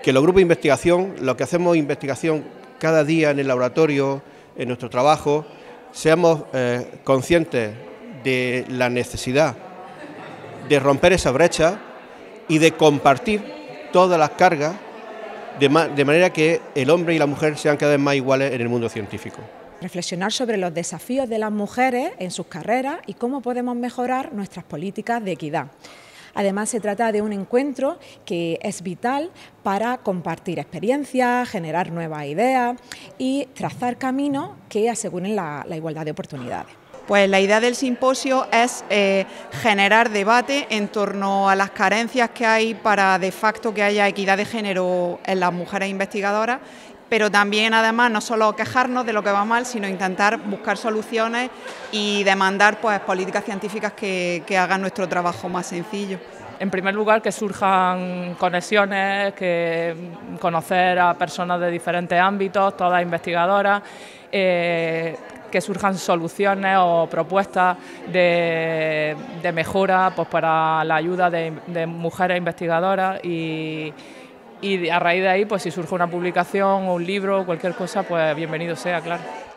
que los grupos de investigación, lo que hacemos investigación cada día en el laboratorio, en nuestro trabajo, seamos conscientes de la necesidad de romper esa brecha y de compartir todas las cargas de manera que el hombre y la mujer sean cada vez más iguales en el mundo científico. Reflexionar sobre los desafíos de las mujeres en sus carreras y cómo podemos mejorar nuestras políticas de equidad. Además, se trata de un encuentro que es vital para compartir experiencias, generar nuevas ideas y trazar caminos que aseguren la igualdad de oportunidades. Pues la idea del simposio es generar debate en torno a las carencias que hay para de facto que haya equidad de género en las mujeres investigadoras, pero también además no solo quejarnos de lo que va mal, sino intentar buscar soluciones y demandar pues políticas científicas que hagan nuestro trabajo más sencillo. En primer lugar, que surjan conexiones, que conocer a personas de diferentes ámbitos, todas investigadoras, que surjan soluciones o propuestas de mejora pues, para la ayuda de mujeres investigadoras y a raíz de ahí, pues si surge una publicación o un libro o cualquier cosa, pues bienvenido sea, claro.